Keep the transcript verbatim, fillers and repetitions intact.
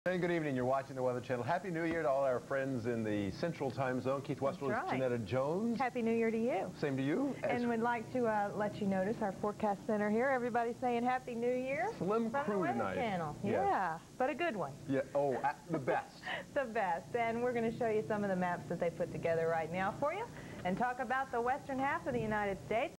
Hey, good evening. You're watching the Weather Channel. Happy New Year to all our friends in the Central Time Zone. Keith Westwood, right. Janetta Jones. Happy New Year to you. Same to you. And we'd like to uh, let you notice our forecast center here. Everybody's saying Happy New Year. Slim from crew the Weather tonight. Channel. Yes. Yeah, but a good one. Yeah. Oh, uh, the best. The best. And we're going to show you some of the maps that they put together right now for you and talk about the western half of the United States.